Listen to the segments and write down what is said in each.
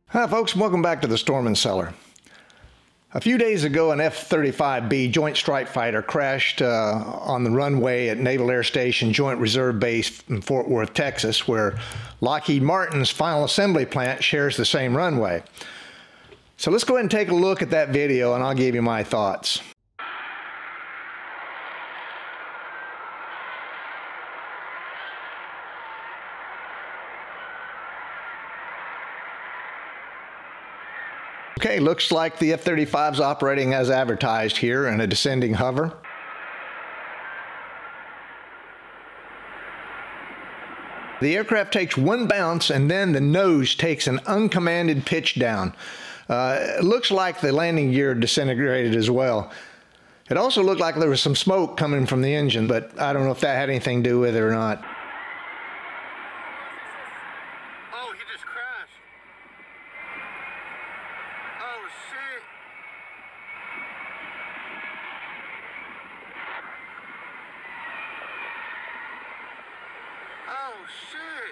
Hi folks, welcome back to the Storm and Cellar. A few days ago, an F-35B Joint Strike Fighter crashed on the runway at Naval Air Station Joint Reserve Base in Fort Worth, Texas, where Lockheed Martin's final assembly plant shares the same runway. So let's go ahead and take a look at that video and I'll give you my thoughts. Okay, looks like the F-35 is operating as advertised here in a descending hover. The aircraft takes one bounce and then the nose takes an uncommanded pitch down. It looks like the landing gear disintegrated as well. It also looked like there was some smoke coming from the engine, but I don't know if that had anything to do with it or not. Oh, he just crashed. Oh, shit. Oh, shit.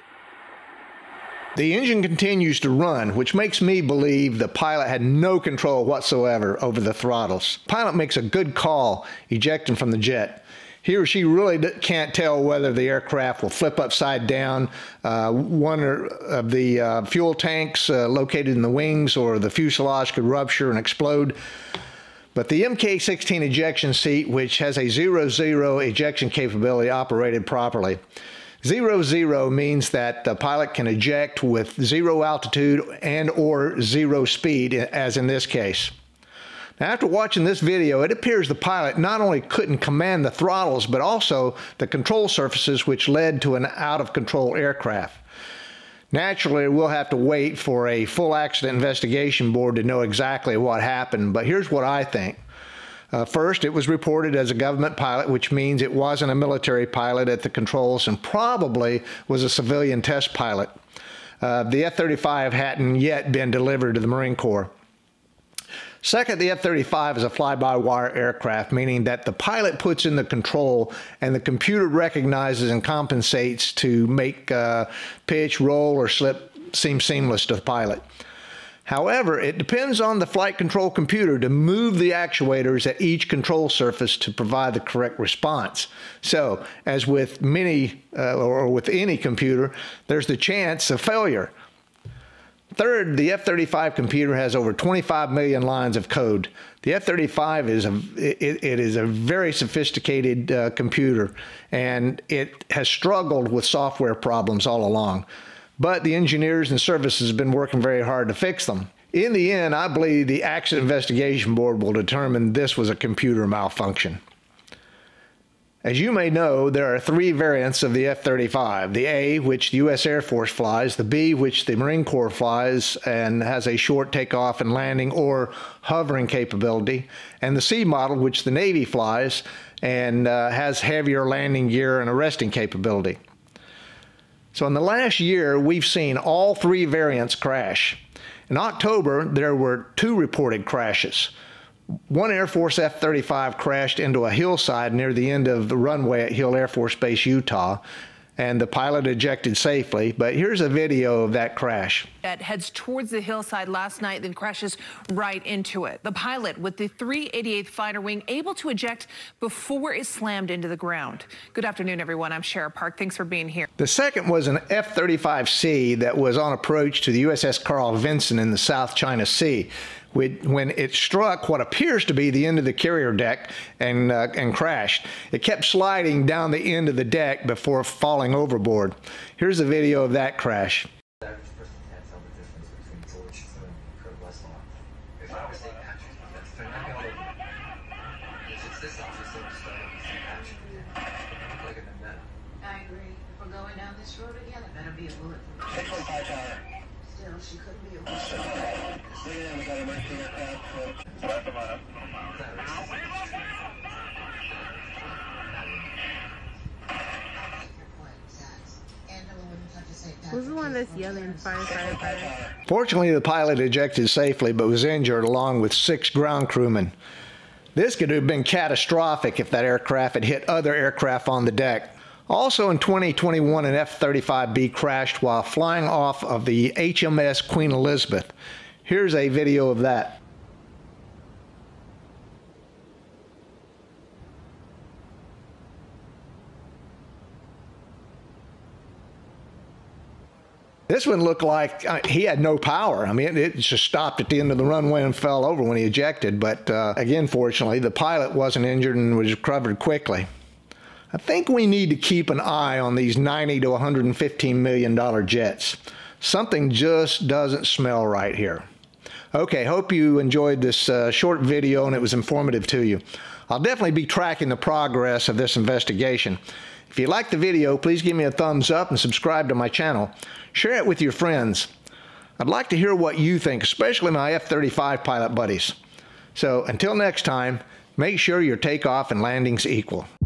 The engine continues to run, which makes me believe the pilot had no control whatsoever over the throttles. Pilot makes a good call ejecting from the jet. He or she really can't tell whether the aircraft will flip upside down, one of the fuel tanks located in the wings or the fuselage could rupture and explode. But the MK-16 ejection seat, which has a 0-0 ejection capability, operated properly. 0-0 means that the pilot can eject with 0 altitude and or 0 speed, as in this case. Now, after watching this video, it appears the pilot not only couldn't command the throttles, but also the control surfaces, which led to an out-of-control aircraft. Naturally, we'll have to wait for a full accident investigation board to know exactly what happened, but here's what I think. First, it was reported as a government pilot, which means it wasn't a military pilot at the controls and probably was a civilian test pilot. The F-35 hadn't yet been delivered to the Marine Corps. Second, the F-35 is a fly-by-wire aircraft, meaning that the pilot puts in the control and the computer recognizes and compensates to make pitch, roll, or slip seem seamless to the pilot. However, it depends on the flight control computer to move the actuators at each control surface to provide the correct response. So, as with many or with any computer, there's the chance of failure. Third, the F-35 computer has over 25 million lines of code. The F-35 is a very sophisticated computer, and it has struggled with software problems all along. But the engineers and services have been working very hard to fix them. In the end, I believe the Accident Investigation Board will determine this was a computer malfunction. As you may know, there are 3 variants of the F-35. The A, which the U.S. Air Force flies, the B, which the Marine Corps flies and has a short takeoff and landing or hovering capability, and the C model, which the Navy flies and has heavier landing gear and arresting capability. So in the last year, we've seen all 3 variants crash. In October, there were 2 reported crashes. One Air Force F-35 crashed into a hillside near the end of the runway at Hill Air Force Base, Utah, and the pilot ejected safely. But here's a video of that crash. It heads towards the hillside last night, then crashes right into it. The pilot with the 388th Fighter Wing able to eject before it slammed into the ground. Good afternoon, everyone. I'm Shara Park. Thanks for being here. The second was an F-35C that was on approach to the USS Carl Vinson in the South China Sea, when it struck what appears to be the end of the carrier deck and crashed. It kept sliding down the end of the deck before falling overboard. Here's a video of that crash. I agree. If we're going down this road again, it better be a bullet. Still, she could be a bullet. Who's the one that's yelling, fire, fire, fire? Fortunately, the pilot ejected safely but was injured along with 6 ground crewmen. This could have been catastrophic if that aircraft had hit other aircraft on the deck. Also in 2021, an F-35B crashed while flying off of the HMS Queen Elizabeth. Here's a video of that. This one looked like he had no power. I mean, it just stopped at the end of the runway and fell over when he ejected. But again, fortunately, the pilot wasn't injured and was recovered quickly. I think we need to keep an eye on these $90 to $115 million jets. Something just doesn't smell right here. Okay, hope you enjoyed this short video and it was informative to you. I'll definitely be tracking the progress of this investigation. If you liked the video, please give me a thumbs up and subscribe to my channel. Share it with your friends. I'd like to hear what you think, especially my F-35 pilot buddies. So until next time, make sure your takeoff and landings equal.